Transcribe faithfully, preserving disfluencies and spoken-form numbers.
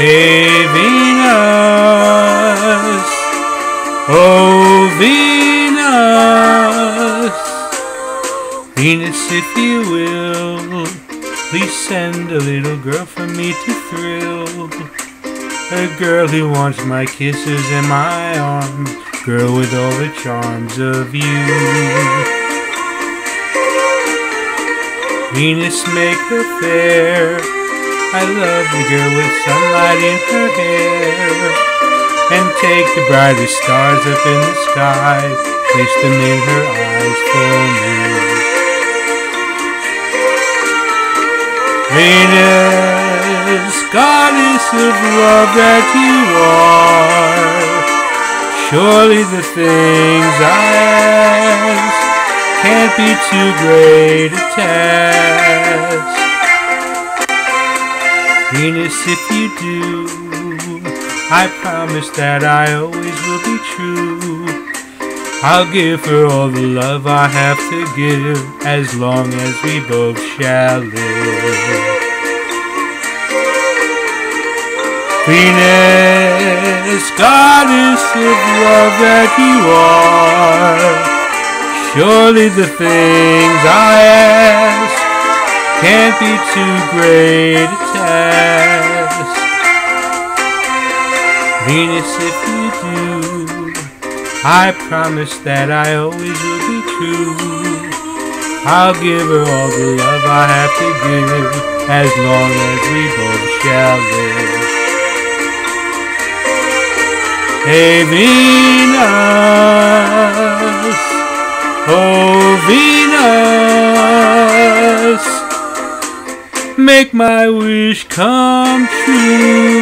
Hey Venus, oh Venus, Venus if you will, please send a little girl for me to thrill. A girl who wants my kisses and my arms, girl with all the charms of you. Venus make her fair, I love the girl with sunlight in her hair. And take the brightest stars up in the sky, place them in her eyes for me. Venus, goddess of love that you are, surely the things I ask can't be too great a task. Venus, if you do, I promise that I always will be true. I'll give her all the love I have to give, as long as we both shall live. Venus, goddess of love that you are, surely the things I ask can't be too great a task. Venus, if you do, I promise that I always will be true. I'll give her all the love I have to give, as long as we both shall live. Hey Venus, oh Venus, make my wish come true.